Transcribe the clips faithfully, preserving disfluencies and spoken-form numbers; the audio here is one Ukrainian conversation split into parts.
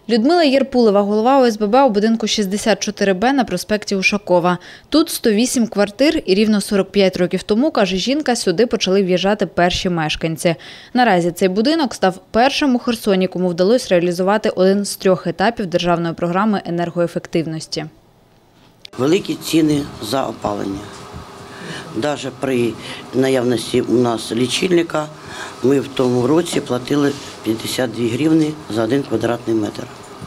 Людмила Єрпулева, голова О С Б Б у будинку шістдесят чотири Б на проспекті Ушакова. Тут сто вісім квартир і рівно сорок п'ять років тому, каже жінка, сюди почали в'їжджати перші мешканці. Наразі цей будинок став першим у Херсоні, кому вдалося реалізувати один з трьох етапів державної програми енергоефективності. Великі ціни за опалення. Навіть при наявності у нас лічильника ми в тому році платили п'ятдесят дві гривні за один квадратний метр.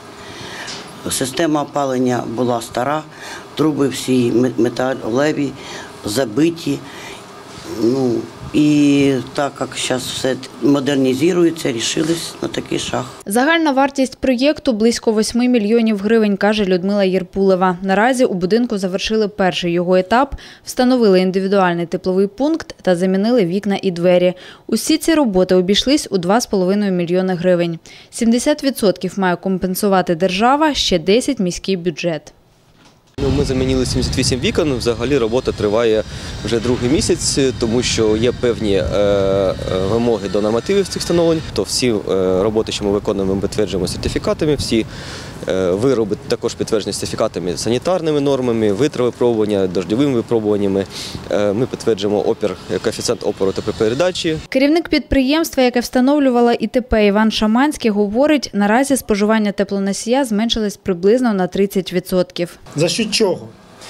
Система опалення була стара, труби всі металеві, забиті. Ну, і так як зараз все модернізується, вирішились на такий шаг. Загальна вартість проєкту – близько восьми мільйонів гривень, каже Людмила Єрпулева. Наразі у будинку завершили перший його етап, встановили індивідуальний тепловий пункт та замінили вікна і двері. Усі ці роботи обійшлись у два з половиною мільйони гривень. сімдесят відсотків має компенсувати держава, ще десять – міський бюджет. Ми замінили сімдесят вісім вікон, взагалі робота триває вже другий місяць, тому що є певні вимоги до нормативів цих встановлень. То всі роботи, що ми виконуємо, ми підтверджуємо сертифікатами, всі вироби також підтверджені сертифікатами, санітарними нормами, витровипробування, дождьовими випробуваннями. Ми підтверджуємо опір, коефіцієнт опору теплопередачі. Керівник підприємства, яке встановлювало І Те Пе, Іван Шаманський, говорить, наразі споживання теплоносія зменшилось приблизно на тридцять відсотків. За що чого?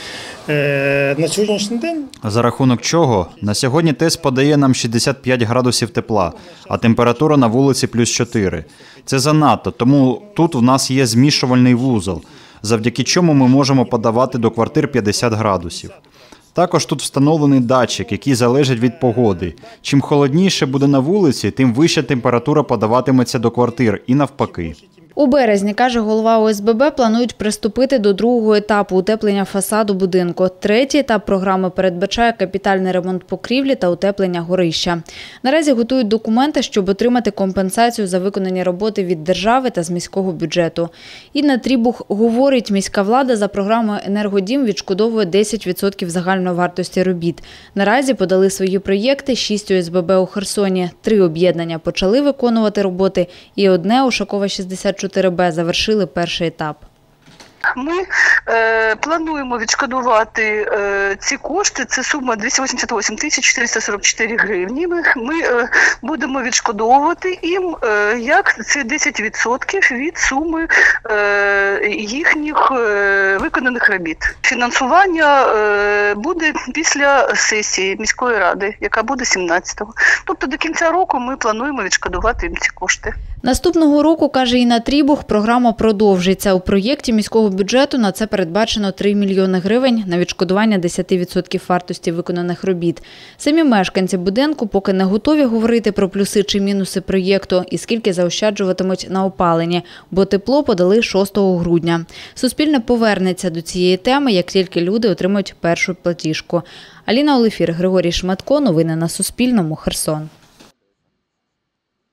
На сьогоднішній день? За рахунок чого? На сьогодні ТЕС подає нам шістдесят п'ять градусів тепла, а температура на вулиці плюс чотири. Це занадто, тому тут в нас є змішувальний вузол, завдяки чому ми можемо подавати до квартир п'ятдесят градусів. Також тут встановлений датчик, який залежить від погоди. Чим холодніше буде на вулиці, тим вища температура подаватиметься до квартир і навпаки. У березні, каже голова О С Б Б, планують приступити до другого етапу утеплення фасаду будинку. Третій етап програми передбачає капітальний ремонт покрівлі та утеплення горища. Наразі готують документи, щоб отримати компенсацію за виконані роботи від держави та з міського бюджету. Інна Трібух говорить, міська влада за програмою «Енергодім» відшкодовує десять відсотків загальної вартості робіт. Наразі подали свої проєкти шість О С Б Б у Херсоні. Три об'єднання почали виконувати роботи і одне Ушакова шістдесят чотири Б завершили перший етап. Ми е, плануємо відшкодувати е, ці кошти, це сума двісті вісімдесят вісім тисяч чотириста сорок чотири гривні. Ми, ми е, будемо відшкодовувати їм е, як це десять відсотків від суми е, їхніх е, виконаних робіт. Фінансування е, буде після сесії міської ради, яка буде сімнадцятого. Тобто до кінця року ми плануємо відшкодувати їм ці кошти. Наступного року, каже Інна Трібух, програма продовжиться. У проєкті міського бюджету на це передбачено три мільйони гривень на відшкодування десять відсотків вартості виконаних робіт. Самі мешканці будинку поки не готові говорити про плюси чи мінуси проєкту і скільки заощаджуватимуть на опаленні, бо тепло подали шостого грудня. Суспільне повернеться до цієї теми, як тільки люди отримають першу платіжку. Аліна Олефір, Григорій Шматко. Новини на Суспільному. Херсон.